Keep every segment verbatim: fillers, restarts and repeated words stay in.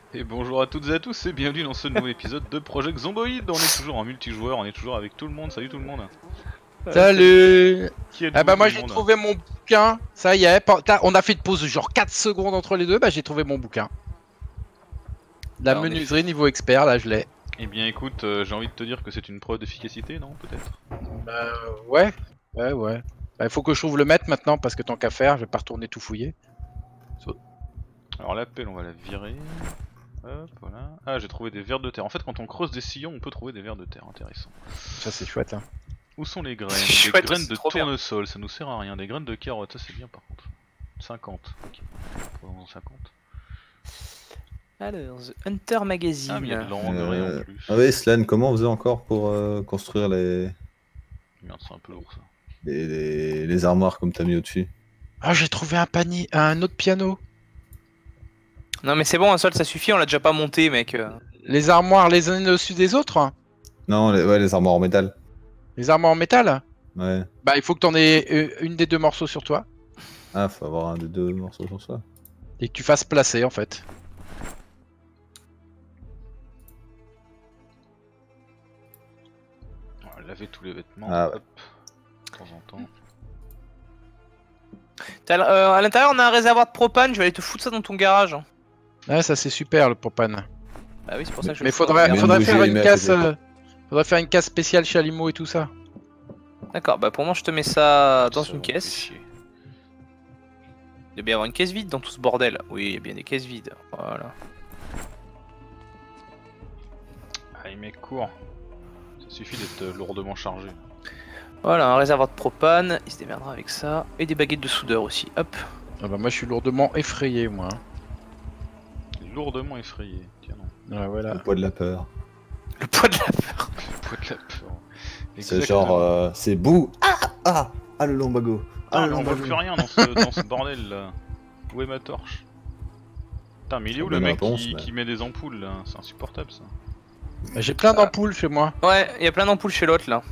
Et bonjour à toutes et à tous et bienvenue dans ce nouvel épisode de Project Zomboid. On est toujours en multijoueur, on est toujours avec tout le monde. Salut tout le monde. Salut. Qui Ah êtes-vous bah tout moi le j'ai monde? trouvé mon bouquin, ça y est, Pen- t'as- on a fait une pause de genre quatre secondes entre les deux, bah j'ai trouvé mon bouquin. La Bah, en menuiserie effet. niveau expert, là je l'ai. Eh bien écoute, euh, j'ai envie de te dire que c'est une preuve d'efficacité, non? Peut-être? Bah ouais, ouais, ouais. Bah il faut que je trouve le maître maintenant parce que tant qu'à faire, je vais pas retourner tout fouiller. Alors la pelle on va la virer. Hop, voilà. Ah, j'ai trouvé des vers de terre. En fait, quand on creuse des sillons, on peut trouver des vers de terre. Intéressant. Ça c'est chouette hein. Où sont les graines? C'est Des chouette, graines c'est de trop bien. tournesol, ça nous sert à rien. Des graines de carottes, ça c'est bien par contre. cinquante. Ok. Prenons cinquante. Alors, The Hunter Magazine. Ah, mais il y a de l'engrais Euh, en plus. Ah oui, Slan, comment on faisait encore pour euh, construire les... Merde, c'est un peu lourd ça. les, les, les armoires comme t'as mis au-dessus? Ah j'ai trouvé un panier, un autre piano. Non mais c'est bon, un sol ça suffit, on l'a déjà pas monté mec. euh. Les armoires les unes au-dessus des autres hein. Non, les, ouais, les armoires en métal. Les armoires en métal. Ouais. Bah il faut que t'en aies euh, une des deux morceaux sur toi Ah, faut avoir un des deux morceaux sur soi. et que tu fasses placer en fait. On va laver tous les vêtements. Ah ouais. Hop. De temps en temps. T'as l- euh, à l'intérieur on a un réservoir de propane, je vais aller te foutre ça dans ton garage. Ouais ça c'est super le propane. Bah oui c'est pour ça que je Mais vais le foutre faudrait, dans Mais ton faudrait une faire bougie, une mais à casse, côté. euh, faudrait faire une casse spéciale chalumeau et tout ça. garage. D'accord, bah pour moi je te mets ça dans Ça une va, fait caisse. chier. Il doit bien y avoir une caisse vide dans tout ce bordel. Oui, il y a bien des caisses vides. Voilà. Allez mec, cours. Ça suffit d'être euh, lourdement chargé. Voilà, un réservoir de propane, il se démerdera avec ça. Et des baguettes de soudeur aussi, hop. Ah bah moi je suis lourdement effrayé moi. Lourdement effrayé. Tiens non. Ouais, voilà. Le poids de la peur. Le poids de la peur. Le poids de la peur. C'est Exactement. genre... euh, c'est bouh. Ah Ah Ah le lombago. Ah, Ah, mais le on voit lombago. plus rien dans ce, dans ce bordel là. Où est ma torche? Putain, mais il est où le Bonne mec réponse, qui, mais- qui met des ampoules là? C'est insupportable ça. Bah, j'ai plein d'ampoules chez moi. Ouais, il y a plein d'ampoules chez l'autre là.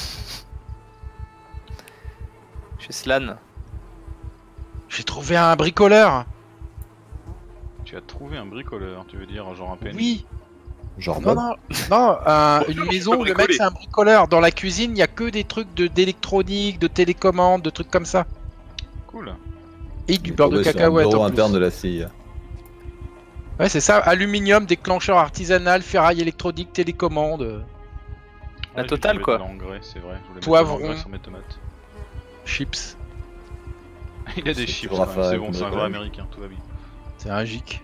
Chez Slan. J'ai trouvé un bricoleur. Tu as trouvé un bricoleur, tu veux dire genre un P N J? Oui. Genre Non, Bob. non, non, un- Bonjour, une je peux maison où le mec bricoler. c'est un bricoleur. Dans la cuisine, il y a que des trucs de d'électronique, de télécommande, de trucs comme ça. Cool. Et Il du est beurre de tombé sur un cacahuète bureau en plus. interne de la fille. Ouais, c'est ça, aluminium, déclencheur artisanal, ferraille électronique, télécommande, La Ouais, totale, j'avais quoi. de l'engrais, c'est vrai. Je voulais Poivron. mettre de l'engrais sur mes tomates. chips. Il a des C'est chips, toujours quand même, Raphaël c'est bon, c'est un vrai Bricolage. américain, tout va bien. C'est un gic.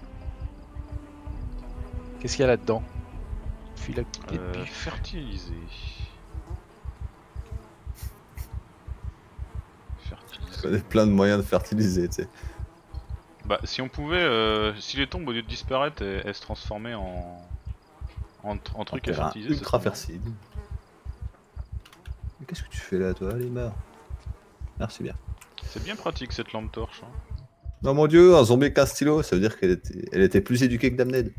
Qu'est-ce qu'il y a là-dedans? Fil à quitter de Euh, pif. fertiliser. Fertiliser. Je connais plein de moyens de fertiliser, tu sais. Bah, si on pouvait, euh, si les tombes au lieu de disparaître, elles, elles se transformaient en. en, en trucs à Faire un fertiliser. ce ultra serait fertile. Mais qu'est-ce que tu fais là, toi? Allez, meurs. Merci bien. bien. C'est bien pratique cette lampe torche. Hein. Non, mon dieu, un zombie avec un stylo, ça veut dire qu'elle était... Elle était plus éduquée que Damned.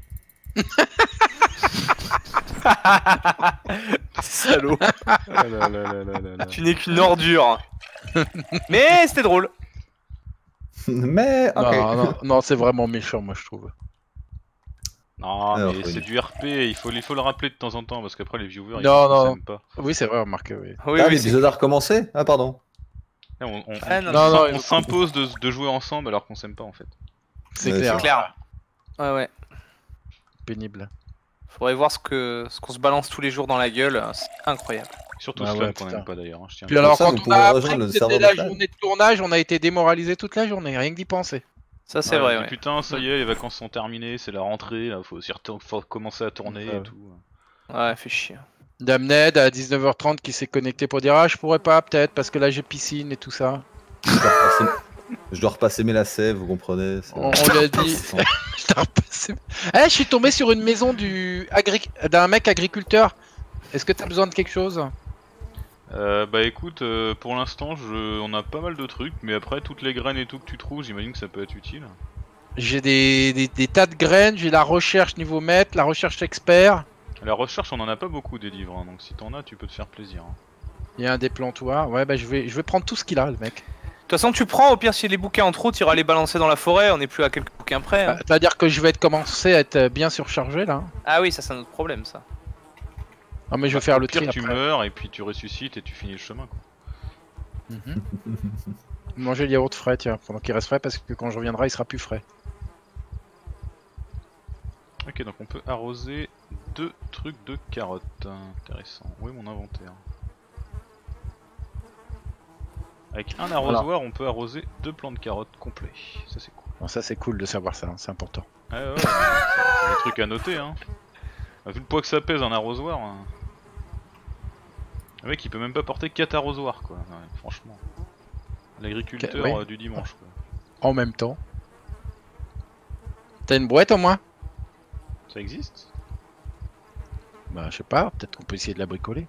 Salaud. Ah là là là là là là. Tu n'es qu'une ordure. Mais c'était drôle. Mais, ok. Non, non, non, c'est vraiment méchant, moi je trouve. Non, Alors, mais oui. c'est du R P, il faut, il faut le rappeler de temps en temps parce qu'après les viewers ils Non, non. s'aiment pas. Oui, c'est vrai, remarque, oui. Oui, ah, oui, c'est- l'épisode a recommencé? Ah, pardon. Là, on on- Ah, on- non, on non, s'im- non, on il- s'impose de, de jouer ensemble alors qu'on s'aime pas en fait. C'est Ouais, clair, c'est clair. Ouais, ouais. pénible. Faudrait voir ce que ce qu'on se balance tous les jours dans la gueule, c'est incroyable. Surtout Ah Slan ouais, qu'on putain. aime pas d'ailleurs. Hein, je tiens à Puis le alors, ça, quand vous on pouvez a appris rejoindre que le c'était serveur la de Flan. journée de tournage, on a été démoralisé toute la journée, rien que d'y penser. Ça c'est Ouais, vrai, je dis, ouais. Putain, ça y est, les vacances sont terminées, c'est la rentrée, là, faut, s'y retourner- faut commencer à tourner Ouais. et tout. Ouais, fait chier. Damned à dix-neuf heures trente qui s'est connecté pour dire ah je pourrais pas peut-être parce que là j'ai piscine et tout ça. Je dois repasser, je dois repasser mes lacets, vous comprenez? c'est- On, on lui a dit. Je t'ai repassé- Ah, je suis tombé sur une maison du agri... d'un mec agriculteur. Est-ce que t'as besoin de quelque chose? Euh, bah écoute, euh, pour l'instant, je... on a pas mal de trucs, mais après, toutes les graines et tout que tu trouves, j'imagine que ça peut être utile. J'ai des, des, des tas de graines, j'ai la recherche niveau maître, la recherche expert. La recherche, on en a pas beaucoup des livres, hein, donc si t'en as, tu peux te faire plaisir. hein. Il y a un déplantoir. Ouais, bah je vais, je vais prendre tout ce qu'il a, le mec. façon, tu prends, au pire, si les bouquins en trop, tu iras les balancer dans la forêt, on est plus à quelques bouquins près. Hein. Ah, c'est-à-dire que je vais être commencer à être bien surchargé là. Ah oui, ça c'est un autre problème ça. Non mais je vais Bah, faire au le pire, tri tu après. meurs et puis tu ressuscites et tu finis le chemin quoi. Mhm. Manger le yaourt frais, tiens, pendant qu'il reste frais, parce que quand je reviendrai, il sera plus frais. Ok, donc on peut arroser deux trucs de carottes. Intéressant. Où est mon inventaire? Avec un arrosoir, on peut arroser deux plants de carottes complets. Ça c'est cool. Bon, ça c'est cool de savoir ça, hein, c'est important. Ouais, ouais, ouais, c'est c'est des trucs à noter hein. Vu le poids que ça pèse un arrosoir, hein. Le mec il peut même pas porter quatre arrosoirs quoi. Ouais, franchement. L'agriculteur Oui. euh, du dimanche quoi. En même temps. T'as une brouette au moins? Ça existe? Bah je sais pas, peut-être qu'on peut essayer de la bricoler.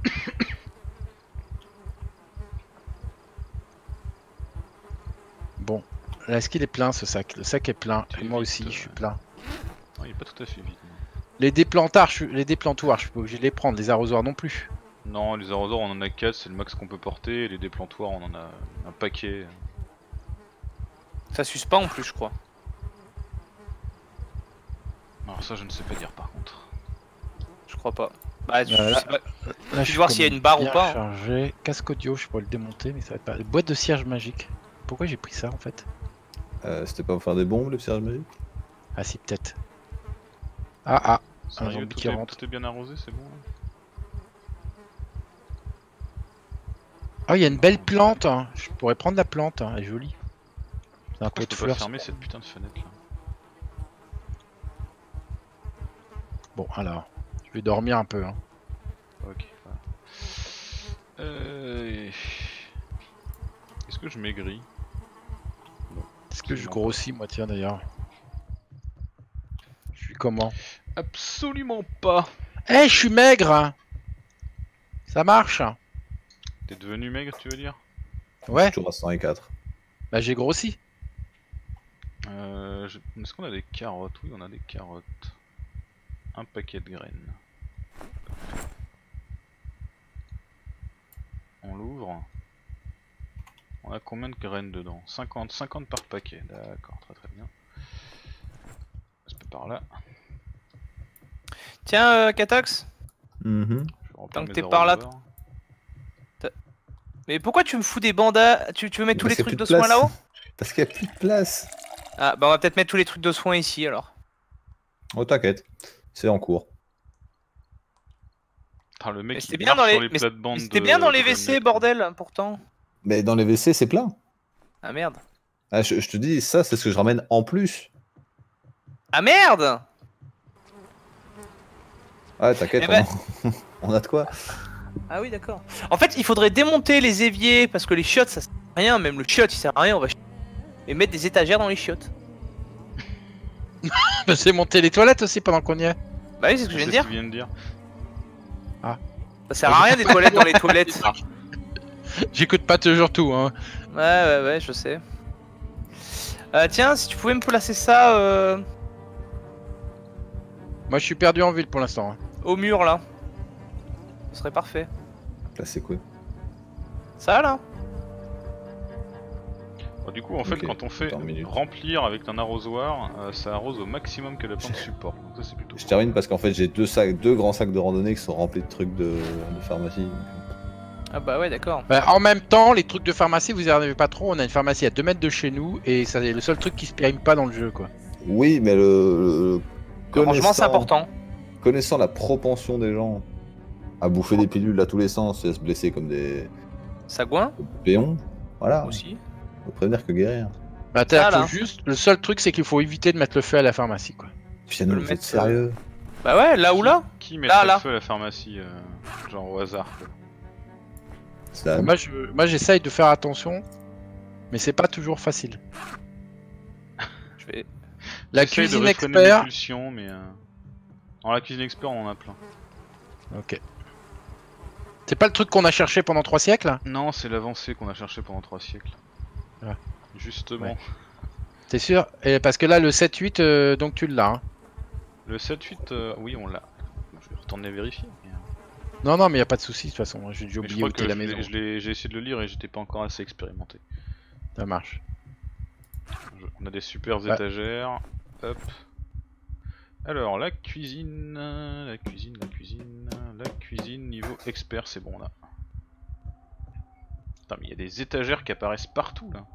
Bon, là est-ce qu'il est plein ce sac? Le sac est plein, Tu et es moi vite, aussi euh, je suis plein. Non, il est pas tout à fait vide. non. Les déplantards, je... les déplantoirs, je suis pas obligé de les prendre, les arrosoirs non plus. Non, les arrosoirs on en a quatre, c'est le max qu'on peut porter, et les déplantoirs on en a un paquet. Ça suce pas en plus, je crois. Alors ça je ne sais pas dire par contre. Je crois pas. Bah, tu, Euh, là- sais pas. Là, Tu veux voir s'il y a une barre ou bien pas, hein. chargé. Casque audio, je pourrais le démonter, mais ça va être pas. Boîte de cierge magique. Pourquoi j'ai pris ça en fait? Euh, C'était pas pour faire des bombes, le cierge magique? Ah si, peut-être. Ah ah, Sérieux, zombie tout, qui est, rentre. tout est bien arrosé, c'est bon hein. Ah, il y a une belle plante. Hein. Je pourrais prendre la plante, hein. Elle est jolie. C'est un Pourquoi pot je de peux pas fleurs. fermer cette putain de fenêtre là? Bon, alors, je vais dormir un peu. Hein. Ok, voilà. Euh... Est-ce que je maigris? Est-ce que je Absolument grossis moi, tiens d'ailleurs? Je suis comment? Absolument pas. Eh, je suis maigre hein. Ça marche. T'es devenu maigre, tu veux dire? Ouais, Toujours à cent et quatre. bah j'ai grossi. Euh, je- Est-ce qu'on a des carottes? Oui, on a des carottes. Un paquet de graines. On l'ouvre. On a combien de graines dedans? cinquante, cinquante par paquet. D'accord, très très bien. Ça peut par là. Tiens, euh, Katox. Mhm. Je vais remplir Tant que mes t'es par là, arrosoirs. Mais pourquoi tu me fous des bandages? Tu, tu veux mettre tous les Parce qu'il y a trucs de plus de soins place. là-haut? Parce qu'il n'y a plus de place. Ah, bah on va peut-être mettre tous les trucs de soins ici alors. Oh, t'inquiète, c'est en cours. Ah, le mec Mais il c'était bien marche dans sur les, les mais plates-bandes c'était de- bien dans les de W C, Dominique. bordel, pourtant. Mais dans les W C, c'est plein. Ah merde. Ah, je, je te dis, ça, c'est ce que je ramène en plus. Ah merde. Ah, t'inquiète, Eh ben- on... on a de quoi. Ah oui, d'accord. En fait, il faudrait démonter les éviers parce que les chiottes ça sert à rien, même le chiotte il sert à rien, on va ch- et mettre des étagères dans les chiottes. C'est monter les toilettes aussi pendant qu'on y est. Bah oui, c'est ce que je viens de dire. tu viens de dire. Ça sert à rien des toilettes dans les toilettes. J'écoute pas toujours tout. Hein. Ouais, ouais, ouais, je sais. Euh, tiens, si tu pouvais me placer ça euh, Moi je suis perdu en ville pour l'instant. Hein. au mur là, ce serait parfait. Là, c'est quoi? Ça là? Bon, du coup, en fait, Ok, quand on fait attends une minute. remplir avec un arrosoir, euh, ça arrose au maximum que la plante supporte. Donc ça, c'est plutôt. Je termine parce qu'en fait, j'ai deux sacs, deux grands sacs de randonnée qui sont remplis de trucs de, de pharmacie. Ah bah ouais, d'accord. Bah, en même temps, les trucs de pharmacie, vous y arrivez pas trop. On a une pharmacie à deux mètres de chez nous et c'est le seul truc qui se périme pas dans le jeu quoi. Oui, mais le. Le rangement c'est connaissant- important. Connaissant la propension des gens à bouffer des pilules à tous les sens et à se blesser comme des Sagouin péons, voilà, aussi. faut prévenir que guérir. Bah t'as Ça, là. juste. Le seul truc c'est qu'il faut éviter de mettre le feu à la pharmacie quoi. Putain, le vous êtes mettre, sérieux? Bah ouais, là ou là. Qui met Là, le là. feu à la pharmacie, euh, genre au hasard quoi. C'est la- Moi je, moi j'essaye de faire attention, mais c'est pas toujours facile. Je vais. La J'essaye de cuisine réfréner mes expert. pulsions, mais. Euh... Alors, la cuisine expert, on en a plein. Ok. C'est pas le truc qu'on a cherché pendant trois siècles? Non, c'est l'avancée qu'on a cherché pendant trois siècles. Ah. Justement. Ouais. T'es sûr? Et parce que là le sept huit euh, donc tu l'as. Hein. Le sept huit, euh, oui, on l'a. Je vais retourner vérifier. Mais, euh, Non non mais y a pas de souci de toute façon. J'ai dû mais je oublier où crois était que la je l'ai- maison. je l'ai- j'ai essayé de le lire et j'étais pas encore assez expérimenté. Ça marche. Je- On a des super Ouais. étagères. Hop. Alors, la cuisine, la cuisine, la cuisine, la cuisine, niveau expert, c'est bon là. Putain, mais il y a des étagères qui apparaissent partout là.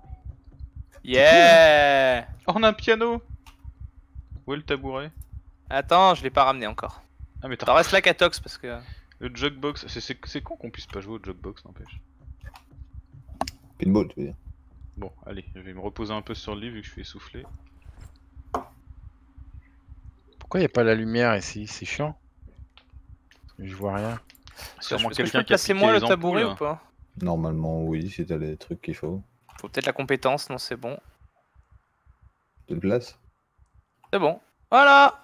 Yeah. Oh, on a un piano. Où est le tabouret? Attends, je l'ai pas ramené encore. Ah, mais T'en t'as reste là Catox parce que. le jukebox. C'est- C'est c'est con qu'on puisse pas jouer au jukebox, n'empêche. Pinball, tu veux dire. Bon, allez, je vais me reposer un peu sur le lit vu que je suis essoufflé. Pourquoi y a pas la lumière ici? C'est chiant. Je vois rien. Sûrement Est-ce que je quelqu'un peux qui a passer piqué moi les le tabouret ampoules. ou pas? Normalement, oui, si t'as les trucs qu'il faut. Faut peut-être la compétence, non c'est bon. De place. C'est bon. Voilà.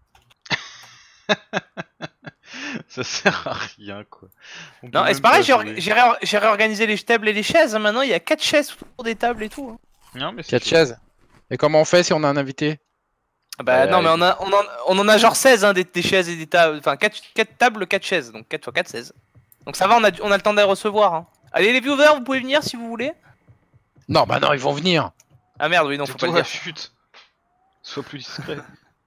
Ça sert à rien quoi. On peut Non, et même c'est pareil, pas j'ai jouer. orga- j'ai réor- j'ai réorganisé les tables et les chaises. hein, Maintenant, il y a quatre chaises autour des tables et tout. hein. Non, mais c'est Quatre chaud. chaises. Et comment on fait si on a un invité? Ah Bah Ouais, non, mais ouais. on, a, on, en, on en a genre seize hein, des, des chaises et des tables. Enfin, quatre tables, quatre chaises. Donc quatre fois quatre, seize. Donc ça va, on a, du- on a le temps de les recevoir. hein. Allez, les viewers, vous pouvez venir si vous voulez. Non, bah non, ils vont venir. Ah merde, oui, non, faut pas le Tais-toi, dire. chut. Sois plus discret.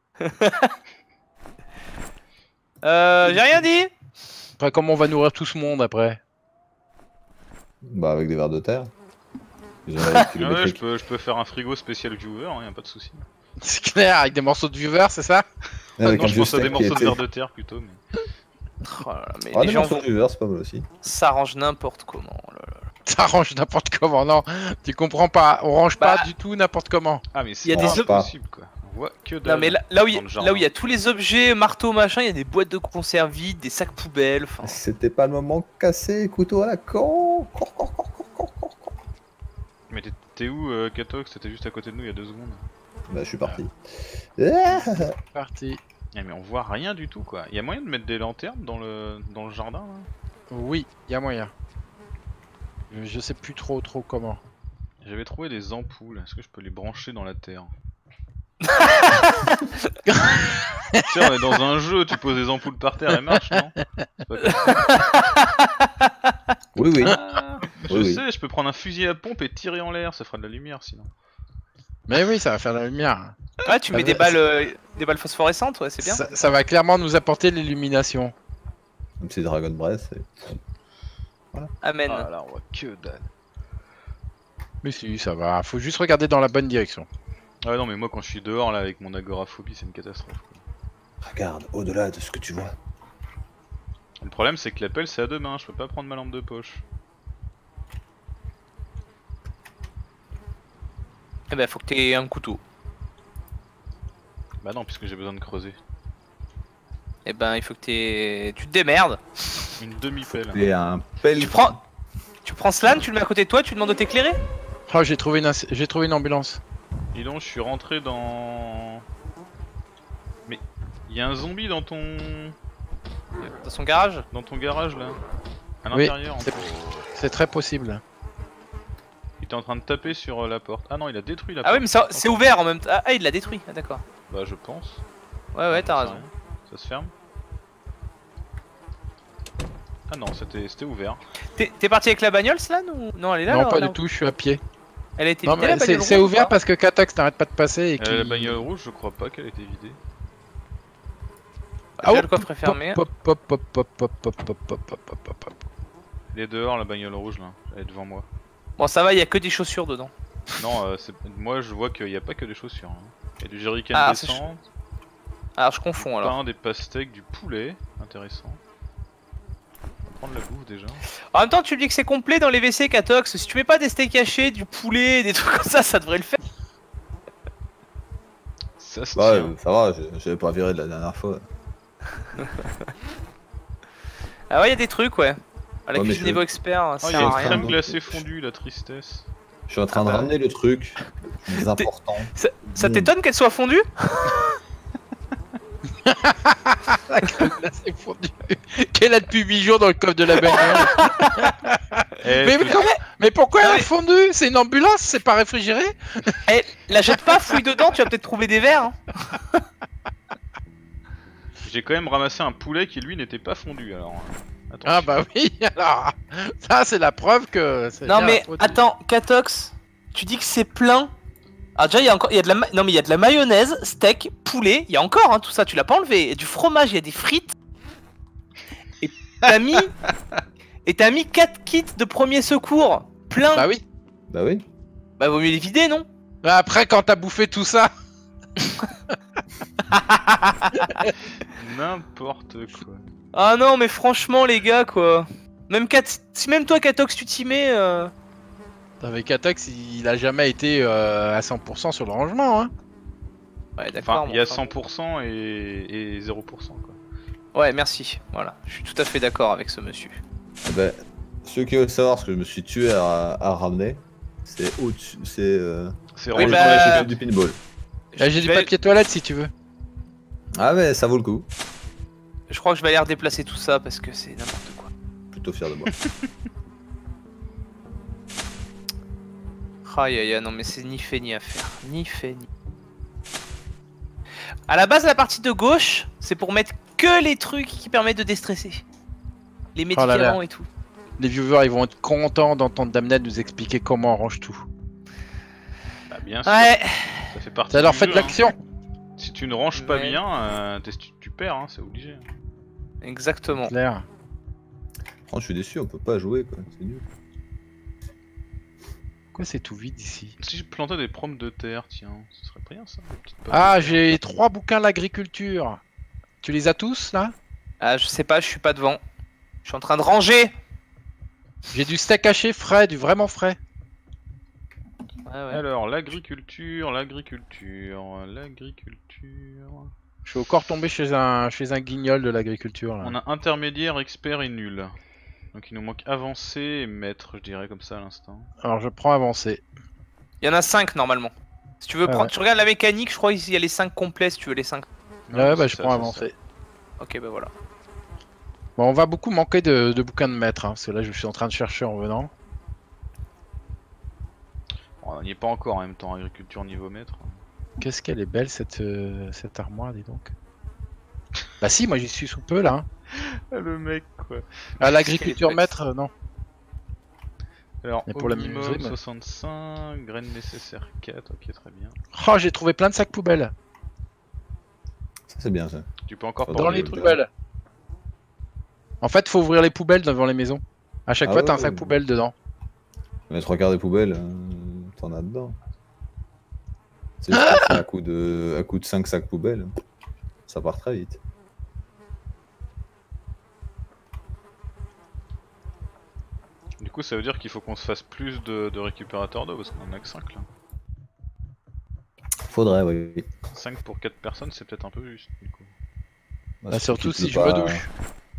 Euh, j'ai rien dit. Après, comment on va nourrir tout ce monde après? Bah, avec des vers de terre. Des gens Ah ouais, je kilométriques. peux, je peux faire un frigo spécial viewer, hein, y a pas de souci. C'est clair, avec des morceaux de viewer, c'est ça? Avec non, un je vieux pense à des steak qui morceaux de était- verre de terre plutôt. Mais... Oh là là, mais Ah, les des gens morceaux vont- de vieux, c'est pas mal aussi. s'arrangent n'importe comment. oh là là. Ça range n'importe comment, non? Tu comprends pas, on range pas Bah- du tout n'importe comment. Ah, mais Y c'est a pas des ob- possible quoi. On voit que dalle. Non mais là, là où il y, dans le a- jardin. là où il y a tous les objets, marteaux, machin, il y a des boîtes de conserve vides, des sacs poubelles. Enfin, C'était pas le moment cassé, couteau à la con. Mais t'es- t'es où, euh, Katox? T'étais juste à côté de nous il y a deux secondes. Bah, je suis parti. Ah, Parti. Ah, mais on voit rien du tout quoi. Y a moyen de mettre des lanternes dans le, dans le jardin là? Oui, y a moyen. Je, je sais plus trop trop comment. J'avais trouvé des ampoules. Est-ce que je peux les brancher dans la terre? Tu sais, on est dans un jeu, tu poses des ampoules par terre et marche, non? C'est pas comme ça. Oui, oui. Ah, je Oui, oui. sais, je peux prendre un fusil à pompe et tirer en l'air, ça fera de la lumière sinon. Mais oui, ça va faire la lumière. ouais, tu mets Ah, des bah, balles, euh, des balles phosphorescentes, ouais, c'est bien. Ça, ça va clairement nous apporter l'illumination. Même si Dragon Breath, c'est- Amen. Ah là, on voit que dalle. Mais si, ça va. Faut juste regarder dans la bonne direction. Ah non, mais moi quand je suis dehors là avec mon agoraphobie, c'est une catastrophe. quoi. regarde au-delà de ce que tu vois. Le problème, c'est que l'appel c'est à deux mains, je peux pas prendre ma lampe de poche. Eh ben, faut que t'aies un couteau. Bah non, puisque j'ai besoin de creuser. Eh ben, il faut que t'aies. Tu te démerdes. Une demi-pelle. Et un pelle. Tu prends. Tu prends Slan, tu le mets à côté de toi, tu lui demandes de t'éclairer. Oh, j'ai trouvé une inc- j'ai trouvé une ambulance. Dis donc, je suis rentré dans... Mais... Il y a un zombie dans ton... Dans son garage. dans ton garage là. À Oui, l'intérieur. en c'est- fait. C'est très possible. Il était en train de taper sur euh, la porte. Ah non, il a détruit la Ah porte. oui, mais ça- c'est ouvert en même temps. Ah, il l'a détruit. Ah, d'accord. Bah je pense. Ouais, ouais, t'as J'en sais raison. rien. Ça se ferme. Ah non, c'était c'était ouvert. T'es t'es parti avec la bagnole, Slan ou non? Elle est là. non, là, pas là du tout, je suis à pied. Elle a été Non, vidée, la mais c'est bagnole c'est rouge, ou ouvert pas parce que Katax n'arrête pas de passer et Euh, qu'il... la bagnole rouge, je crois pas qu'elle ait été vidée. Ah, oh, le coffre est fermé. Pop, pop, pop, pop, pop, pop, pop, pop, pop, pop, pop, pop. Elle est dehors, la bagnole rouge là. Elle est devant moi. Bon, ça va, il y a que des chaussures dedans. Non, euh, c'est- moi je vois qu'il n'y a pas que des chaussures. hein. Il y a du jerrycan Ah, c'est descente, Alors, je confonds alors. pain, des pastèques, du poulet. Intéressant. On va prendre la bouffe déjà. En même temps, tu me dis que c'est complet dans les W C, Katox. Si tu mets pas des steaks hachés, du poulet, des trucs comme ça, ça devrait le faire. Ça se Bah, tient. euh, ça va, je- j'avais pas viré de la dernière fois. Ah ouais, il y a des trucs, ouais. Ah, la Ouais, mais cuisine je- niveau expert, Oh, ça il y sert a à une rien. crème donc, glacée je- fondue, la tristesse. Je suis en train Ah de bah. ramener le truc. Plus important. Ça, ça Mmh. t'étonne qu'elle soit fondue? La crème glacée fondue qu'elle a depuis huit jours dans le coffre de la bagnole. Eh, mais, je mais, te- comment- mais pourquoi Ah elle a oui. fondu? C'est une ambulance, c'est pas réfrigéré? Eh, la jette pas, fouille dedans, tu vas peut-être trouver des verres. hein. J'ai quand même ramassé un poulet qui lui n'était pas fondu alors. euh, Attention. Ah bah oui, alors ça c'est la preuve que... c'est Non bien mais la faute. attends, Katox, tu dis que c'est plein. Ah déjà il y a encore, il y a de la, ma... non mais il y a de la mayonnaise, steak, poulet, il y a encore hein, tout ça, tu l'as pas enlevé. Il y a du fromage, il y a des frites. Et t'as mis, et t'as mis quatre kits de premier secours, plein. Bah oui. Bah oui. Bah vaut mieux les vider non? Bah après quand t'as bouffé tout ça. N'importe quoi. Ah non mais franchement les gars quoi. Même Kat... si même toi Katox tu t'y mets. Euh... Avec Katox il a jamais été euh, à cent pour cent sur le rangement hein. Ouais d'accord. Enfin il y a cent pour cent et... et zéro pour cent quoi. Ouais merci, voilà, je suis tout à fait d'accord avec ce monsieur. Eh ben, ceux qui veulent savoir ce que je me suis tué à, à ramener, c'est au-dessus, c'est euh, C'est Oui, rangé bah, dans la euh, chute. du pinball. Là, j'ai Je du vais- papier toilette si tu veux. Ah mais ça vaut le coup. Je crois que je vais aller redéplacer tout ça parce que c'est n'importe quoi. Plutôt fier de moi. Aïe aïe aïe, non mais c'est ni fait ni à faire. Ni fait ni. À la base, la partie de gauche, c'est pour mettre que les trucs qui permettent de déstresser. Les Oh là là. médicaments et tout. Les viewers ils vont être contents d'entendre Damned nous expliquer comment on range tout. Bah bien sûr, Ouais. ça fait partie Ça leur du fait jeu, de l'action. hein. Si tu ne ranges pas Ouais. bien, euh, t'es- tu, tu perds, hein, c'est obligé. Exactement. Claire. Franchement, je suis déçu, on peut pas jouer quoi, c'est nul. Pourquoi c'est tout vide ici? Si je plantais des prompts de terre, tiens, ce serait bien ça. des petites pommes Ah de terre. j'ai trois bouquins l'agriculture. Tu les as tous là? Ah, je sais pas, je suis pas devant. Je suis en train de ranger. J'ai du steak haché frais, du vraiment frais. Ouais, ouais. Alors, l'agriculture, l'agriculture, l'agriculture... Je suis encore tombé chez un chez un guignol de l'agriculture là. On a intermédiaire, expert et nul. Donc il nous manque avancé et maître, je dirais comme ça à l'instant. Alors je prends avancé. Il y en a cinq normalement. Si tu veux Ah prendre, ouais. tu regardes la mécanique, je crois qu'il y a les cinq complets si tu veux les cinq. Ouais bah c'est je ça, prends c'est avancé. Ok bah voilà. Bon on va beaucoup manquer de, de bouquins de maître hein, parce que là je suis en train de chercher en venant. ça. Bon, on n'y est pas encore en même temps, agriculture niveau maître. Qu'est-ce qu'elle est belle cette, euh, cette armoire dis donc. Bah si moi j'y suis sous peu là. Hein. Ah, le mec quoi. Ah l'agriculture belle. maître euh, non. Alors, Et pour la Omnimum, menuiserie, mais- soixante-cinq, graines nécessaires quatre, ok très bien. Oh j'ai trouvé plein de sacs poubelles. Ça c'est bien ça. Tu peux encore Dans Dans porter les les le- poubelles. En fait faut ouvrir les poubelles devant les maisons. À chaque Ah fois t'as un ouais. sac poubelle dedans. Les trois quarts des poubelles, euh, t'en as dedans. C'est juste que à coup de à coup de cinq sacs poubelles, ça part très vite. Du coup ça veut dire qu'il faut qu'on se fasse plus de, de récupérateurs d'eau parce qu'on en a que cinq là. Faudrait, oui. cinq pour quatre personnes c'est peut-être un peu juste du coup. Bah, surtout si tu je peux me pas- douche.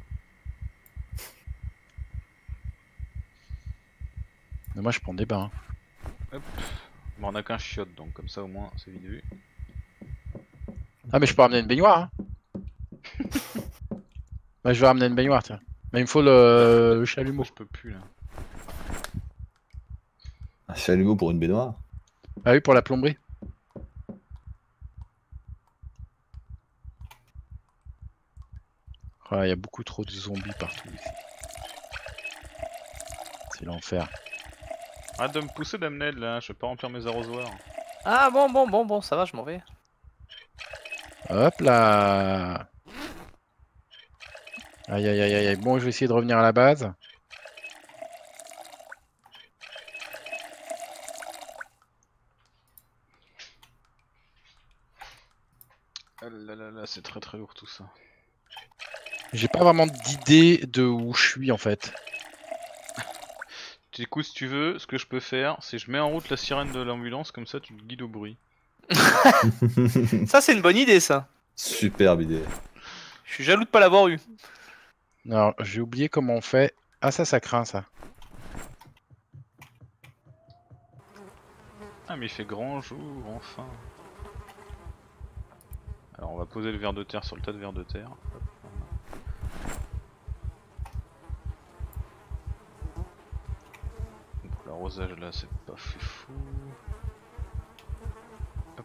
Mais moi je prends des bains. Bon on a qu'un chiotte donc comme ça au moins c'est vite vu. Ah mais je peux ramener une baignoire hein. Bah je vais ramener une baignoire tiens. Mais il me faut le, le chalumeau. Moi je peux plus là. Un chalumeau pour une baignoire. Ah oui pour la plomberie. Ah, il y a beaucoup trop de zombies partout ici. C'est l'enfer. Arrête de me pousser Damned là, je vais pas remplir mes arrosoirs. Ah bon bon bon bon ça va je m'en vais. Hop là. Aïe aïe aïe aïe. Bon je vais essayer de revenir à la base. Ah là là là c'est très très lourd tout ça. J'ai pas vraiment d'idée de où je suis en fait. Du coup si tu veux, ce que je peux faire c'est je mets en route la sirène de l'ambulance comme ça tu te guides au bruit. Ça c'est une bonne idée ça. Superbe idée. Je suis jaloux de pas l'avoir eu. Alors j'ai oublié comment on fait. Ah ça ça craint ça. Ah mais il fait grand jour enfin. Alors on va poser le ver de terre sur le tas de vers de terre. Hop, voilà. Donc l'arrosage là c'est pas fait fou. Hop.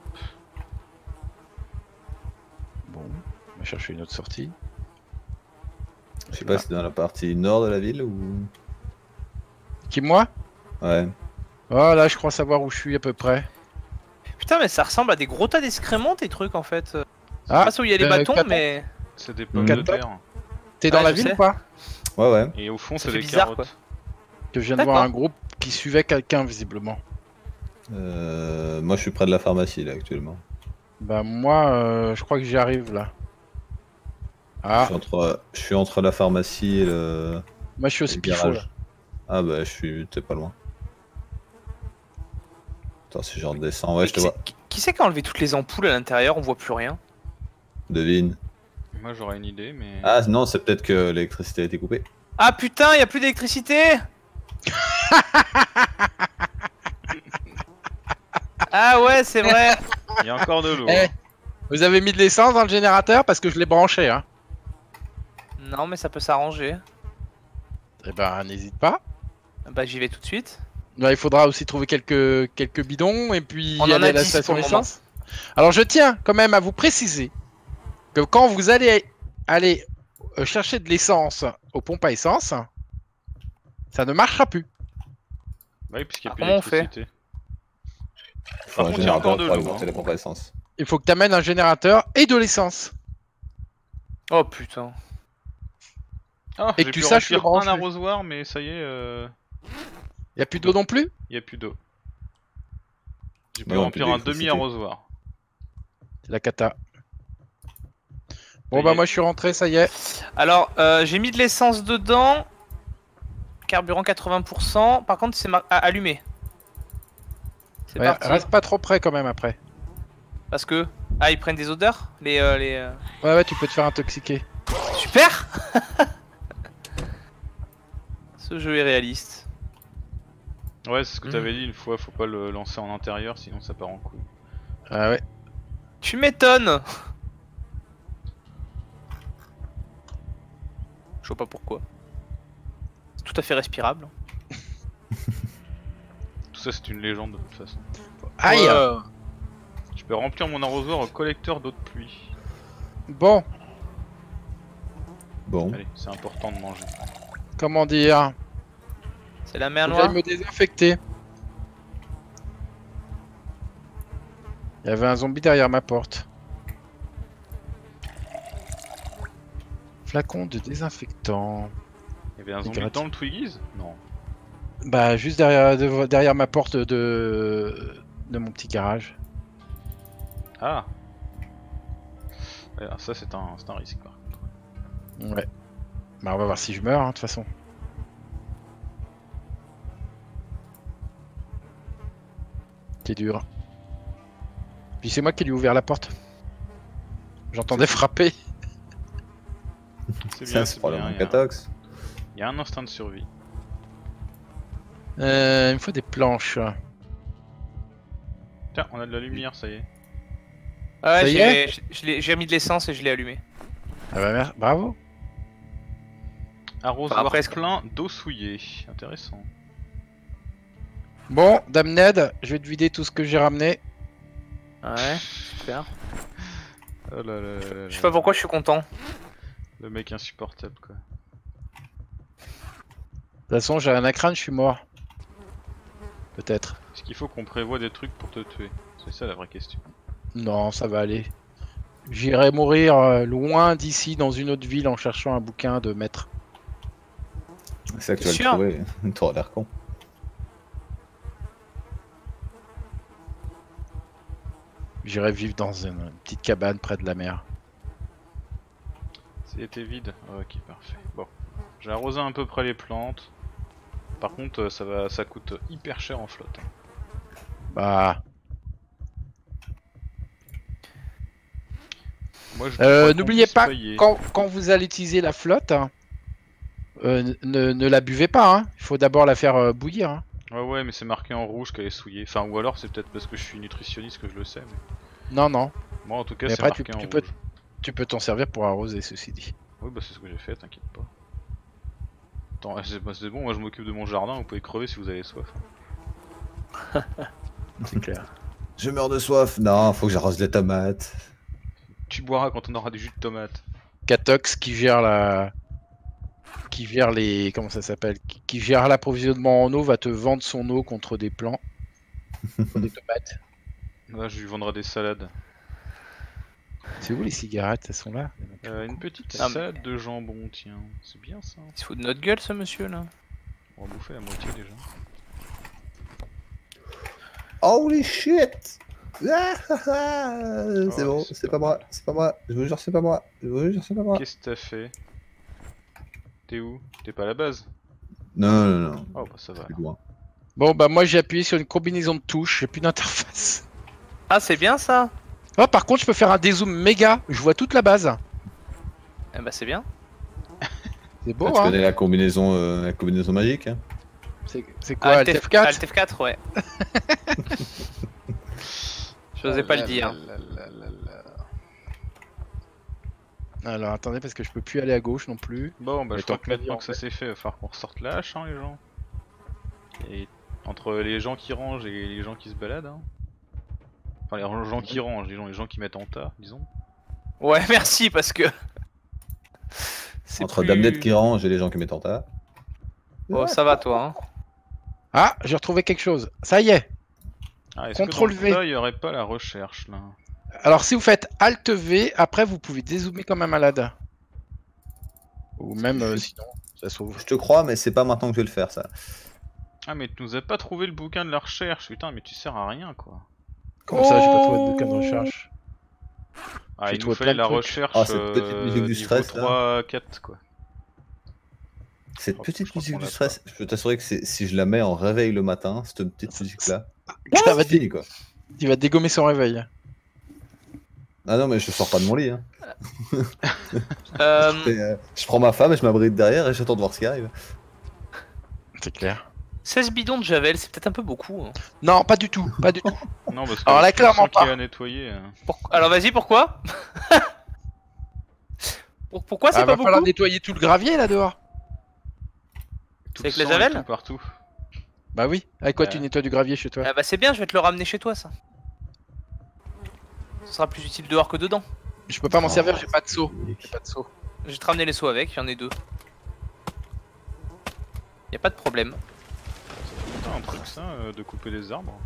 Bon, on va chercher une autre sortie. Je sais pas si c'est dans la partie nord de la ville ou. Qui moi? Ouais. Voilà, je crois savoir où je suis à peu près. Putain, mais ça ressemble à des gros tas d'excréments, tes trucs en fait. Je sais Ah, pas si où il y a les euh, bâtons, quatre- mais. C'est des pommes Mmh. de terre. T'es dans Ouais, la je ville sais. ou pas? Ouais, ouais. Et au fond, Ça c'est fait des bizarre, carottes. quoi. Que je viens de voir D'accord. un groupe qui suivait quelqu'un visiblement. Euh, moi, je suis près de la pharmacie là actuellement. Bah moi, euh, je crois que j'y arrive là. Je, Ah, suis entre, je suis entre la pharmacie et le, moi je suis au et le Spifo là. garage. Ah bah, je suis. T'es pas loin. Attends, si je redescends, ouais, je te qui vois. c'est- Qui, qui c'est qui a enlevé toutes les ampoules à l'intérieur? On voit plus rien. Devine. Moi j'aurais une idée, mais. Ah non, c'est peut-être que l'électricité a été coupée. Ah putain, y a plus d'électricité. Ah ouais, c'est vrai. Il y a encore de l'eau. Eh, hein. vous avez mis de l'essence dans le générateur parce que je l'ai branché hein. Non, mais ça peut s'arranger. Eh ben n'hésite pas. Bah j'y vais tout de suite. Là, il faudra aussi trouver quelques, quelques bidons et puis On en aller a à la dix station pour le moment. essence. Alors je tiens quand même à vous préciser que quand vous allez aller euh, chercher de l'essence aux pompes à essence, ça ne marchera plus. Bah oui, puisqu'il n'y a Ah, plus comment on fait d'électricité. Il faut un contre, il y a encore générateur de pour aller l'eau, monter hein. les pompes à essence. Il faut que tu amènes un générateur et de l'essence. Oh putain. Ah, Et j'ai que tu pu saches le remplir un brancher. arrosoir, mais ça y est, euh... Il n'y a plus d'eau non plus? il n'y a plus d'eau. J'ai pu Ouais, on a remplir plus un d'électricité. demi-arrosoir. C'est la cata. Bon Ça y bah est. moi je suis rentré, ça y est. Alors, euh, j'ai mis de l'essence dedans. Carburant quatre-vingts pour cent. Par contre, c'est mar- ah, allumé. C'est Ouais, parti. reste pas trop près quand même après. Parce que. Ah, ils prennent des odeurs Les. euh, les euh, Ouais ouais, tu peux te faire intoxiquer. Super. Ce jeu est réaliste. Ouais, c'est ce que Mhm. t'avais dit une fois, faut pas le lancer en intérieur, sinon ça part en couille. Ah ouais. Tu m'étonnes. Je vois pas pourquoi. C'est tout à fait respirable. Tout ça, c'est une légende de toute façon. Aïe. Ouais. Je peux remplir mon arrosoir au collecteur d'eau de pluie. Bon, Bon. Allez, c'est important de manger. comment dire? C'est la mer Faut que j'aille noire. me désinfecter. Il y avait un zombie derrière ma porte. Flacon de désinfectant. Il y avait un C'est zombie gratuit. dans le Twiggies? Non. Bah juste derrière, de- derrière ma porte de, de mon petit garage. Ah ouais, ça c'est un, c'est un risque par contre. Ouais. Bah on va voir si je meurs hein, de toute façon. C'est dur. Puis c'est moi qui lui ai ouvert la porte. J'entendais frapper. C'est Ça, bien, c'est c'est probablement bien. un Il y, a un... catox. il y a un instinct de survie. Euh, il me faut des planches. Tiens, on a de la lumière, ça y est. Ah Ça ouais, y j'ai est je- je l'ai- j'ai mis de l'essence et je l'ai allumé. Ah bah mer- bravo. Arrosoir Enfin, presque. plein d'eau souillée. Intéressant. Bon, Dame Ned, je vais te vider tout ce que j'ai ramené. Ouais, super. Oh là là là là Je sais là. pas pourquoi je suis content. Le mec insupportable quoi. De toute façon, j'ai un acrane, je suis mort. Peut-être. Est-ce qu'il faut qu'on prévoit des trucs pour te tuer? C'est ça la vraie question. Non, ça va aller. J'irai mourir euh, loin d'ici, dans une autre ville, en cherchant un bouquin de maître. C'est ça que tu C'est vas sûr. le trouver. T'auras l'air con. J'irai vivre dans une, une petite cabane près de la mer. C'était vide? Ok, parfait. Bon. J'ai arrosé à peu près les plantes. Par contre, euh, ça va, ça coûte hyper cher en flotte. Bah, Moi, je Euh, crois qu'on n'oubliez puisse pas, payer. quand, quand vous allez utiliser la flotte, hein, euh, ne, ne la buvez pas. Hein. Il faut d'abord la faire euh, bouillir. Hein. Ouais, ouais, mais c'est marqué en rouge qu'elle est souillée. Enfin, ou alors c'est peut-être parce que je suis nutritionniste que je le sais. Mais... Non, non. Moi, en tout cas, Mais c'est après, marqué tu- en tu rouge. peux- Tu peux t'en servir pour arroser, ceci dit. Oui, bah c'est ce que j'ai fait, t'inquiète pas. Attends, c'est bah, c'est bon, moi je m'occupe de mon jardin, vous pouvez crever si vous avez soif. C'est clair. Je meurs de soif. Non, faut que j'arrose les tomates. Tu boiras quand on aura du jus de tomate. Catox qui gère la... qui gère les. Comment ça s'appelle qui, qui gère l'approvisionnement en eau va te vendre son eau contre des plants. Contre des tomates. Là, je lui vendrai des salades. C'est où les cigarettes? Elles sont là? Euh, une petite Ah, mais- salade de jambon, tiens. C'est bien ça. Il se fout de notre gueule, ce monsieur là. On va bouffer la moitié déjà. Holy shit! Ah, ah, ah, c'est Ouais, bon, c'est c'est pas pas moi, c'est pas moi, je vous jure c'est pas moi, je vous jure c'est pas moi. Qu'est-ce que t'as fait? T'es où? T'es pas à la base? Non, non, non, Oh bah ça va. plus loin. Bon, bah, moi j'ai appuyé sur une combinaison de touches, j'ai plus d'interface. Ah, c'est bien ça. Oh, par contre, je peux faire un dézoom méga, je vois toute la base. Eh bah, c'est bien. C'est Ah, beau, tu hein? connais la combinaison, euh, la combinaison magique hein? C'est c'est quoi, Alt F quatre? Alt F quatre, ouais. J'osais pas le dire. Alors, attendez, parce que je peux plus aller à gauche non plus. Bon bah Mais je crois ton que maintenant clavier, que ça s'est fait, il va falloir qu'on ressorte la hache hein les gens. Et entre les gens qui rangent et les gens qui se baladent hein. Enfin les gens qui rangent, les gens, les gens qui mettent en tas, disons. Ouais, merci parce que. C'est Entre plus- Damned qui range et les gens qui mettent en tas. Oh, ça va toi. Hein. Ah, j'ai retrouvé quelque chose. Ça y est. Ah, est-ce que Contrôle dans V. le tas, il y aurait pas la recherche là? Alors, si vous faites Alt V, après, vous pouvez dézoomer comme un malade. Ou même, euh, sinon, ça se trouve. Je te crois, mais c'est pas maintenant que je vais le faire ça. Ah mais tu nous as pas trouvé le bouquin de la recherche, putain mais tu sers à rien quoi. Comment ça, j'ai pas trouvé de bouquin de recherche? Ah J'ai il nous trouvé fallait plein de la trucs. recherche Ah, cette petite euh, musique du niveau stress, là. trois, quatre quoi. Cette Oh, petite je crois musique qu'on du l'a stress, je peux t'assurer que c'est- si je la mets en réveil le matin, cette petite musique là, Ça va c'est fini quoi. Il va dégommer son réveil. Ah non mais je sors pas de mon lit hein. Euh, Et, euh, je prends ma femme et je m'abrite derrière et j'attends de voir ce qui arrive. C'est clair. seize bidons de Javel, c'est peut-être un peu beaucoup. Hein. Non, pas du tout, pas du tout. Non parce que Alors là, avec tout le clairement sang qu'il y a pas. à nettoyer. euh, Pour- Alors vas-y, pourquoi? Pour- Pourquoi c'est Ah, pas va falloir beaucoup? nettoyer tout le gravier là dehors. tout C'est avec le la sang et javel tout partout. Bah oui. Avec quoi Ouais. tu nettoies du gravier chez toi? Ah bah c'est bien, je vais te le ramener chez toi ça. Ce sera plus utile dehors que dedans. Je peux pas m'en Oh, servir, j'ai pas de seau. J'ai pas de seau. Je vais te ramener les seaux avec, il y en a deux. Y a pas de problème. C'est un truc ça, euh, de couper des arbres.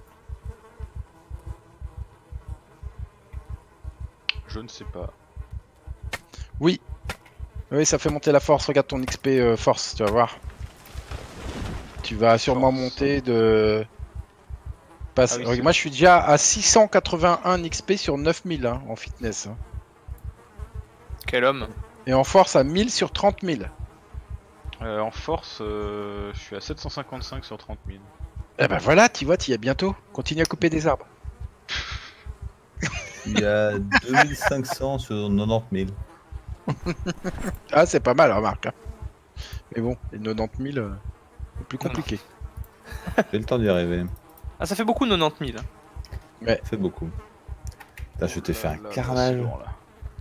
Je ne sais pas. Oui. Oui, ça fait monter la force. Regarde ton X P euh, force, tu vas voir. Tu vas sûrement Force. monter de... Passe... Ah oui, Regarde, c'est moi, je suis déjà à six cent quatre-vingt-un X P sur neuf mille hein, en fitness. hein. Quel homme. Et en force à mille sur trente mille. Euh, en force, euh, je suis à sept cent cinquante-cinq sur trente mille. Eh ben voilà, tu vois, tu y es bientôt. Continue à couper des arbres. Il y a deux mille cinq cents sur quatre-vingt-dix mille. Ah, c'est pas mal, remarque. hein. Mais bon, les quatre-vingt-dix mille, euh, c'est plus compliqué. J'ai le temps d'y arriver. Ah ça fait beaucoup quatre-vingt-dix mille. C'est beaucoup. Putain, je t'ai fait un Là, là, carnage. c'est lourd, là.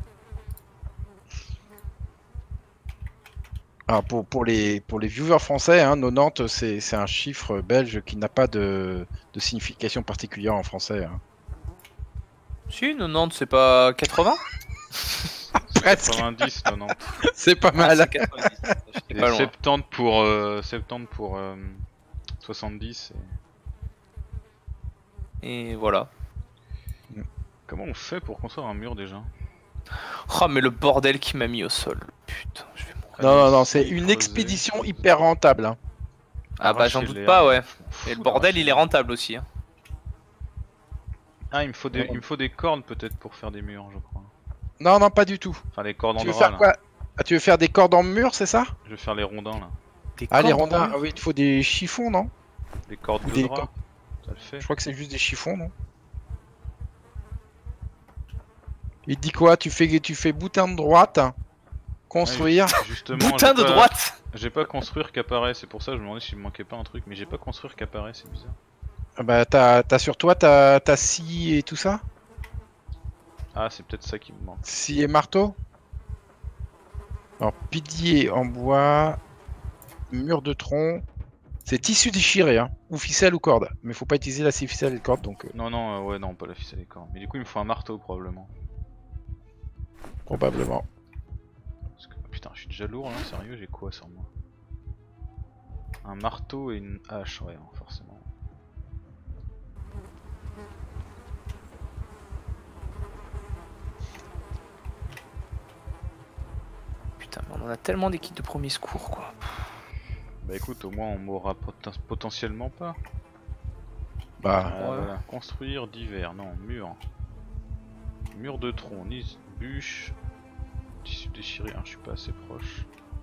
Alors pour, pour, les, pour les viewers français, hein, quatre-vingt-dix, c'est c'est un chiffre belge qui n'a pas de, de signification particulière en français. hein. Si, quatre-vingt-dix c'est pas quatre-vingts? Presque, quatre-vingt-dix, quatre-vingt-dix. c'est pas Ah, mal. c'est quatre-vingt-dix. J'étais Et pas loin. soixante-dix pour, euh, soixante-dix pour euh, soixante-dix. Et... Et voilà. Comment on fait pour construire un mur déjà? Oh mais le bordel qui m'a mis au sol. Putain, je vais mourir. Non, non, non, c'est une Creuser. expédition hyper rentable. hein. Ah bah j'en Arracher doute l'herbe, pas, ouais. je m'en fous Et le bordel d'arracher il est rentable aussi. Hein. Ah, il me faut des, il me faut des cordes peut-être pour faire des murs, je crois. Non, non, pas du tout. Enfin, des cordes en Tu veux drap faire là. quoi? Ah, tu veux faire des cordes en mur, c'est ça? Je vais faire les rondins là. Des Ah, les cordes rondins, en ah oui, il te faut des chiffons, non? Des cordes Ou de des drap. cordes. Ça le fait. Je crois que c'est juste des chiffons, non? Il te dit quoi? Tu fais, tu fais boutin de droite, construire. Ouais, justement, Boutin j'ai de pas- droite. J'ai pas construire qu'apparaît, c'est pour ça que je me demandais s'il me manquait pas un truc, mais j'ai pas construire qu'apparaît, c'est bizarre. Ah bah, t'as t'as sur toi, t'as t'as scie et tout ça? Ah, c'est peut-être ça qui me manque. Scie et marteau? Alors, pilier en bois, mur de tronc. C'est tissu déchiré, hein, ou ficelle ou corde. Mais faut pas utiliser la scie, ficelle et corde, donc euh, Non, non, euh, ouais, non, pas la ficelle et cordes. Mais du coup, il me faut un marteau probablement. probablement. Parce que- putain, je suis déjà lourd là, sérieux, j'ai quoi sur moi? Un marteau et une hache, ouais, hein, forcément. Putain, mais on en a tellement des kits de premier secours quoi. Bah écoute, au moins on mourra poten- potentiellement pas. Bah, Ah, ouais. voilà. Construire divers, non, mur. Mur de tronc, ni bûche. Tissu déchiré, hein, je suis pas assez proche.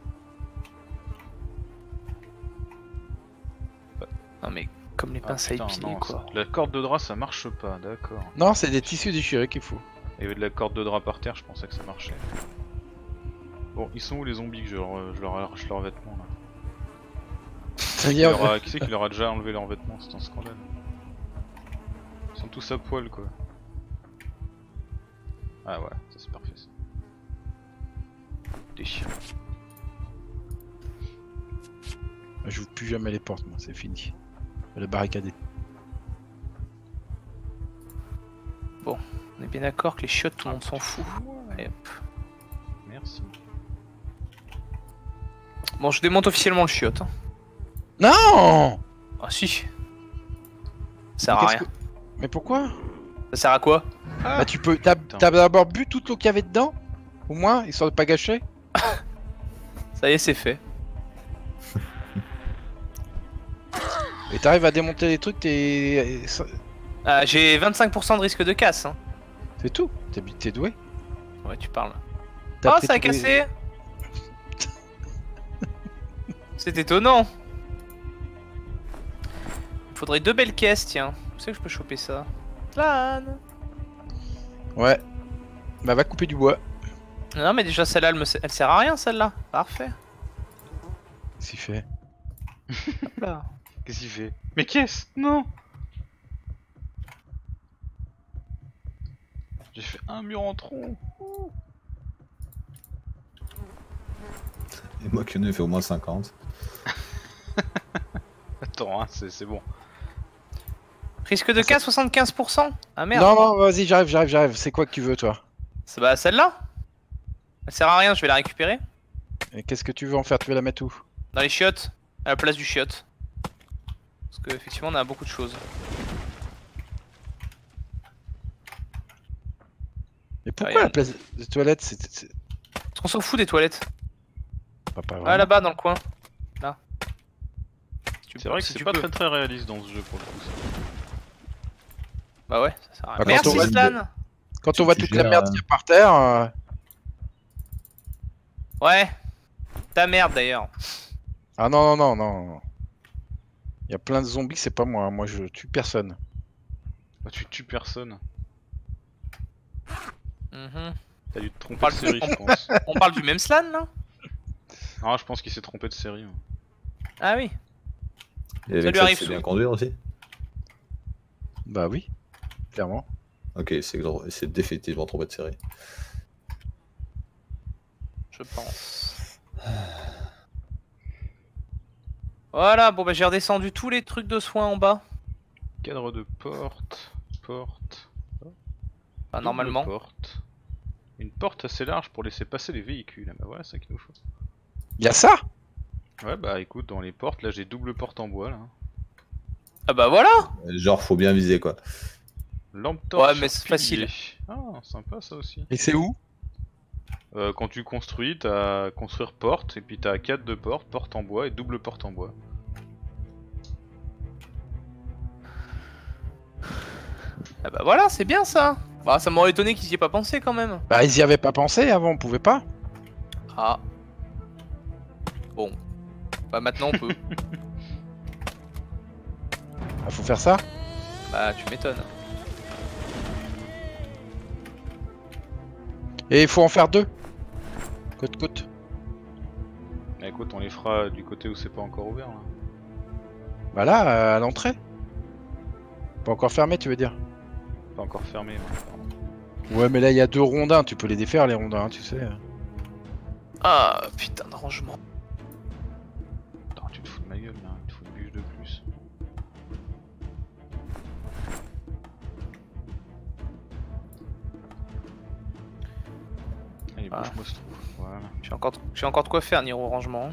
Non mais comme les Ah, pinces à putain, épiler non, quoi. ça- la corde de drap ça marche pas, d'accord. non, c'est des tissus déchirés qu'il faut. Il y avait de la corde de drap par terre, je pensais que ça marchait. Bon, ils sont où les zombies que je leur, je leur arrache leurs vêtements là? Ça y Qui, est, leur a- qui c'est qui leur a déjà enlevé leurs vêtements? C'est un scandale. Ils sont tous à poil quoi. Ah ouais, ça c'est parfait ça. Déchiré. je joue plus jamais les portes, moi, c'est fini. Je vais les barricader. On est bien d'accord que les chiottes tout le monde s'en fout. Allez, hop. Merci. Bon je démonte officiellement le chiotte. Hein. Non. Ah si. Ça sert à Mais rien. qu'est-ce que- Mais pourquoi? Ça sert à quoi? Ah, Bah tu peux... T'as Putain. t'as d'abord bu toute l'eau qu'il y avait dedans? Au moins, histoire de pas gâcher? Ça y est c'est fait. Et t'arrives à démonter les trucs, t'es... Ah, j'ai vingt-cinq pour cent de risque de casse. Hein. C'est tout. T'es t'es doué. Ouais tu parles. T'as Oh pris ça a tous les- cassé. C'est étonnant. Il faudrait deux belles caisses tiens. Où c'est que je peux choper ça? Lan. Ouais. Bah va couper du bois. Non mais déjà celle-là elle, me... elle sert à rien celle-là. Parfait. Qu'est-ce qu'il fait? Hop là. qu'est-ce qu'il fait? Mais qu'est-ce? Non! J'ai fait un mur en tronc. Et moi qui en ai fait au moins cinquante. Attends, hein, c'est c'est bon. Risque de casse soixante-quinze pour cent. Ah merde. Non, non, vas-y, j'arrive, j'arrive, j'arrive. C'est quoi que tu veux, toi? C'est bah celle-là. Elle sert à rien, je vais la récupérer. Et qu'est-ce que tu veux en faire? Tu veux la mettre où? Dans les chiottes. À la place du chiotte. Parce que effectivement on a beaucoup de choses. Mais pourquoi Rien. la place de toilette, c'est... c'est- Parce qu'on s'en fout des toilettes. Pas, pas Ah vraiment. là-bas dans le coin. Là. Si tu C'est peux- vrai que si c'est tu pas peux. très très réaliste dans ce jeu pour le coup. Ça. Bah ouais, ça sert à rien. Bah, quand Merci on va- Slan. Quand Tu- on voit tu toute la gères, merde euh, qu'il y a par terre... euh, Ouais. Ta merde d'ailleurs. Ah non, non, non, non. Il y a plein de zombies, c'est pas moi. Moi, je tue personne. Bah, tu tues personne. Mhm. T'as dû te tromper parle de de- série, je pense. On parle du même Slan là? Ah, je pense qu'il s'est trompé de série. hein. Ah oui. Et avec lui ça, arrive tu sais souvent. bien conduire aussi? Bah oui, clairement. Ok, c'est c'est définitivement trompé de série. Je pense. Voilà, bon bah j'ai redescendu tous les trucs de soins en bas. Cadre de porte, porte. Enfin, double normalement. Porte. Une porte assez large pour laisser passer les véhicules. Bah voilà, c'est ça qu'il nous faut. Il y a ça? Ouais, bah écoute, dans les portes, là j'ai double porte en bois là. Ah bah voilà. Euh, Genre, faut bien viser quoi. Lampe torche. Ouais, mais sur c'est facile. pilier. Ah, sympa ça aussi. Et c'est où? Euh, quand tu construis, t'as construire porte, et puis t'as quatre de porte, porte en bois et double porte en bois. Ah bah voilà, c'est bien ça. Bah ça m'aurait étonné qu'ils y aient pas pensé quand même. Bah ils y avaient pas pensé avant, on pouvait pas. Ah. Bon. Bah maintenant on peut. Ah, faut faire ça? Bah tu m'étonnes. Et il faut en faire deux. Côte côte. Bah écoute, on les fera du côté où c'est pas encore ouvert là. Bah là, euh, à l'entrée. Pas encore fermé, tu veux dire? Pas encore fermé. Ouais, pardon. Ouais, mais là il y a deux rondins, tu peux les défaire les rondins, tu sais. Ah putain de rangement. Attends, tu te fous de ma gueule là, il te faut une bûche de plus. Allez, Ah. bouge-moi ce trou. Voilà. Voilà. J'ai encore, j'ai encore de quoi faire niveau rangement.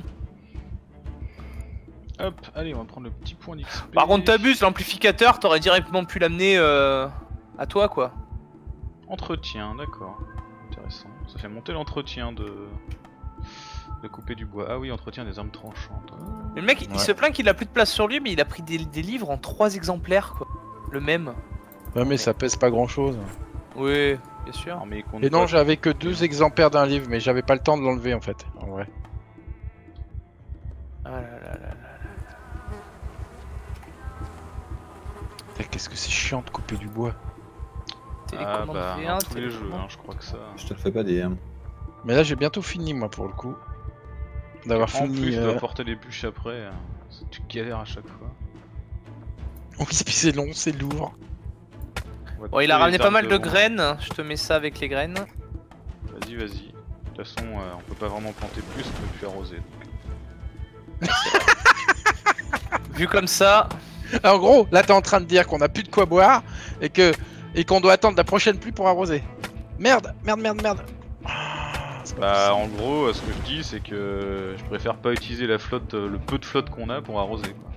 Hop, allez, on va prendre le petit point d'X P. Par contre, t'abuses, l'amplificateur, t'aurais directement pu l'amener euh, à toi, quoi. Entretien, d'accord. Intéressant. Ça fait monter l'entretien de... de couper du bois. Ah oui, entretien des armes tranchantes. Ah. Mais le mec, il Ouais. se plaint qu'il a plus de place sur lui, mais il a pris des, des livres en trois exemplaires, quoi. Le même. Ouais, mais ça pèse pas grand chose. Oui, bien sûr. Non, mais il compte Et non, pas. j'avais que deux exemplaires d'un livre, mais j'avais pas le temps de l'enlever en fait. En vrai. Ah là là là là. Putain, qu'est-ce que c'est chiant de couper du bois. Ah Télécommande bah, V dans un, tous les jeux, télécommande. hein, je crois que ça... Je te le fais pas dire. Mais là, j'ai bientôt fini moi pour le coup. D'avoir En fini. plus, tu euh, dois porter les bûches après. euh, c'est- Tu galères à chaque fois. Oui, puis c'est long, c'est lourd. On va Bon, il a couper ramené les pas arbres mal de devant. graines, je te mets ça avec les graines. Vas-y, vas-y. De toute façon, euh, on peut pas vraiment planter plus, on peut plus arroser. donc. Vu comme ça, Ah, en gros, là t'es en train de dire qu'on a plus de quoi boire et que et qu'on doit attendre la prochaine pluie pour arroser. Merde, merde, merde, merde. Ah, c'est pas Bah, en possible. gros, euh, ce que je dis, c'est que je préfère pas utiliser la flotte, euh, le peu de flotte qu'on a pour arroser. Quoi.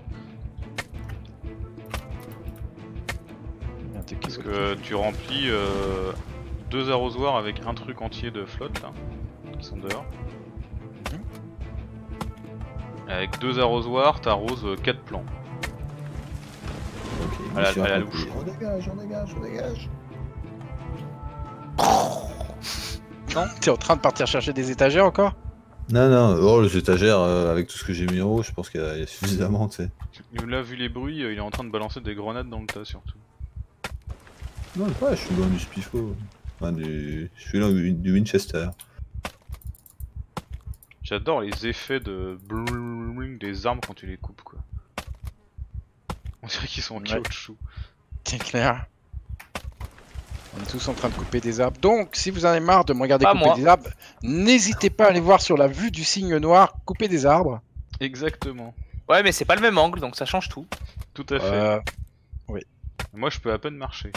Merde, t'es Parce qui- que tu remplis euh, deux arrosoirs avec un truc entier de flotte là, qui sont dehors. Mhm. Avec deux arrosoirs, t'arroses quatre plants. Ok, À la- mission à la accomplie. louche. On dégage, on dégage, on dégage. T'es en train de partir chercher des étagères encore? Non, non, oh, les étagères, euh, avec tout ce que j'ai mis en haut, je pense qu'il y, a il y a suffisamment, tu sais. Là, vu les bruits, euh, il est en train de balancer des grenades dans le tas surtout. Non, ouais, je suis loin du Spifo. Enfin, du... Je suis loin du, du Winchester. J'adore les effets de bling des armes quand tu les coupes quoi. On dirait qu'ils sont en Ouais. caoutchouc. C'est clair. On est tous en train de couper des arbres. Donc, si vous en avez marre de me regarder Pas couper moi. des arbres, n'hésitez pas à aller voir sur la vue du signe noir couper des arbres. Exactement. ouais, mais c'est pas le même angle, donc ça change tout. Tout à fait. Euh, Moi, je peux à peine marcher.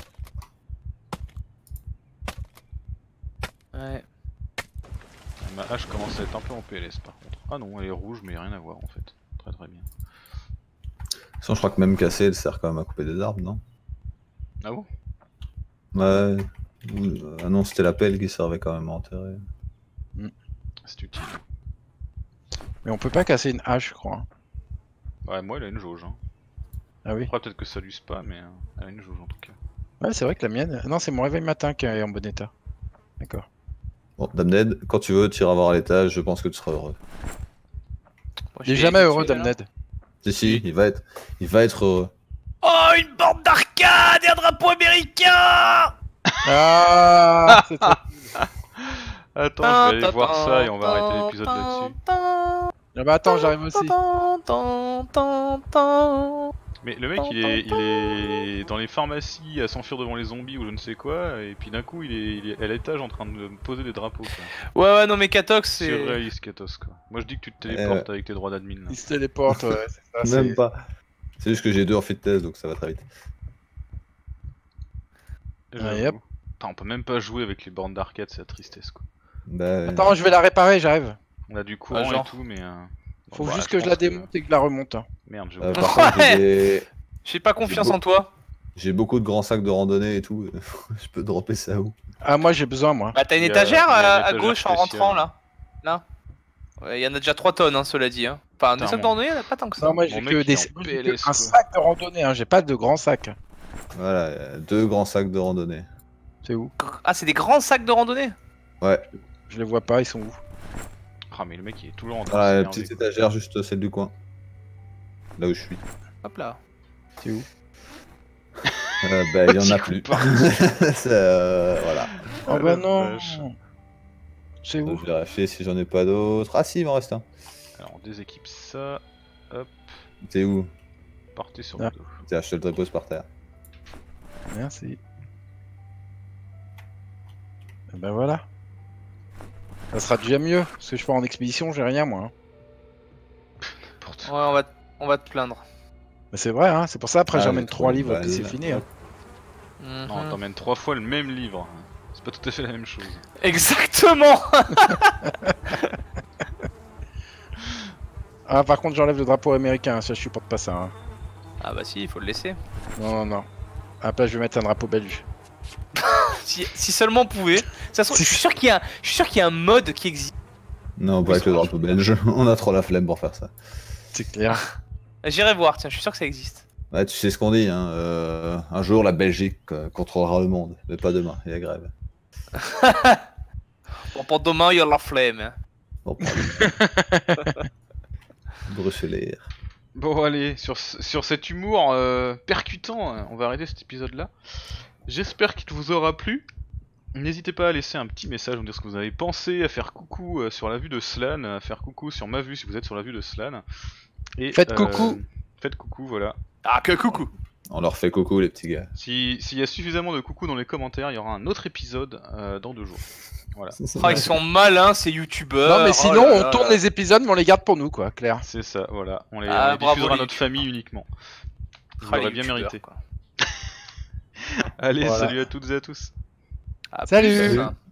Ouais. Ma hache commence à être un peu en P L S par contre. Ah non, elle est rouge, mais rien à voir en fait. Très très bien. Sinon, je crois que même casser, elle sert quand même à couper des arbres, non? Ah bon? Ouais. Ou- euh, Ah non, c'était la pelle qui servait quand même à enterrer. C'est utile. mais on peut pas casser une hache, je crois. Ouais, moi, elle a une jauge. Hein. Ah oui. Après, peut-être que ça l'use pas, mais euh, elle a une jauge en tout cas. Ouais, c'est vrai que la mienne. Non, c'est mon réveil matin qui est en bon état. D'accord. Bon, Damned, quand tu veux, tu iras voir à l'étage, je pense que tu seras heureux. Bon, Il est je jamais vais heureux, écouter, là. Damned. Si, si, il va être, il va être heureux. Oh, une bande d'arcade et un drapeau américain. Ah, c'est trop- Attends, je vais aller voir ça et on va arrêter l'épisode là-dessus. Ah bah attends, j'arrive aussi. Mais le mec, il est, il est dans les pharmacies à s'enfuir devant les zombies ou je ne sais quoi, et puis d'un coup, il est, il est à l'étage en train de me poser des drapeaux. Quoi. Ouais, ouais, non, mais Katox, c'est. Surréaliste, Katos quoi. Moi, je dis que tu te téléportes avec tes droits d'admin. là. Il se téléporte, ouais, c'est ça. Même c'est- pas. C'est juste que j'ai deux en fit test, donc ça va très vite. J'avoue. hop. Putain, on peut même pas jouer avec les bornes d'arcade, c'est la tristesse quoi. Bah, Attends, je vais la réparer, j'arrive. On a du courant genre. et tout, mais. Euh... Faut bon, bah, juste que je pense la démonte et que je la remonte. hein. Merde, j'ai euh, oublié. par contre, j'ai des- J'ai pas confiance beau- en toi. j'ai beaucoup de grands sacs de randonnée et tout. Je peux dropper ça où? Ah, moi j'ai besoin, moi. Bah, t'as une Il y a- étagère il y a une à, à étagère gauche en spéciale. rentrant là. Là. Ouais, il y en a déjà trois tonnes, hein, cela dit. Hein. Enfin, des Putain, sacs mon- de randonnée, il y en a pas tant que ça. Non, moi Mon j'ai mec, que, il est des... en moi, j'ai que P L S, un quoi. sac de randonnée, hein. J'ai pas de grands sacs. Voilà, euh, deux grands sacs de randonnée. C'est où? Ah, c'est des grands sacs de randonnée. Ouais, Je les vois pas, ils sont où? Ah, mais le mec, il est toujours en train voilà, de la s'énerver, petite quoi. étagère juste celle du coin. Là où je suis. Hop là. C'est où? Euh, bah, il y en Petit a coup plus. de barre. C'est, euh, voilà. Oh Ah, bah la non. vache. C'est où? Je vais vérifier si j'en ai pas d'autres. Ah si, il m'en reste un. Alors, on déséquipe ça. Hop, T'es où? partez sur Ah. le dos. Tiens, je te le dépose par terre. Merci. Et ben voilà. Ça sera déjà mieux, parce que je pars en expédition, j'ai rien moi. hein. N'importe Ouais, on va, on va te plaindre. Mais c'est vrai, hein. C'est pour ça après Ah, j'emmène j'ai trois trop de livres, puis balles. c'est fini. hein. Mhm. Non, t'emmènes trois fois le même livre. C'est pas tout à fait la même chose. Exactement. Ah, par contre, j'enlève le drapeau américain, ça je supporte pas ça. Hein. Ah bah si, il faut le laisser. Non, non, non. Après, je vais mettre un drapeau belge. Si, si seulement on pouvait. Ça se trouve, je suis sûr qu'il y a, un- je suis sûr qu'il y a un mode qui existe. Non, pas avec le drapeau belge, on a trop la flemme pour faire ça. C'est clair. J'irai voir, tiens, je suis sûr que ça existe. Ouais, tu sais ce qu'on dit, hein. euh, un jour la Belgique euh, contrôlera le monde, mais pas demain, il y a grève. Bon, pour demain, il y a la flemme. hein. Bon, pas demain. Bruxelles. Bon allez, sur, ce- sur cet humour euh, percutant, euh, on va arrêter cet épisode là. J'espère qu'il vous aura plu. N'hésitez pas à laisser un petit message, à me dire ce que vous avez pensé, à faire coucou euh, sur la vue de Slan, à faire coucou sur ma vue si vous êtes sur la vue de Slan. Et, Faites coucou. Faites coucou, voilà. Ah, que coucou. On leur fait coucou les petits gars. Si- S'il y a suffisamment de coucou dans les commentaires, il y aura un autre épisode euh, dans deux jours. Voilà. Oh, ils sont malins, ces youtubeurs. Non, mais Oh sinon, là on là tourne là. les épisodes, mais on les garde pour nous, quoi, clair. C'est ça, voilà. On les, Ah, on les bravo, diffusera à les notre youtubeurs. famille uniquement. Vous Ah, les l'aurez bien youtubeurs, mérité. quoi. Allez, Voilà. salut à toutes et à tous. À Salut. plus, hein.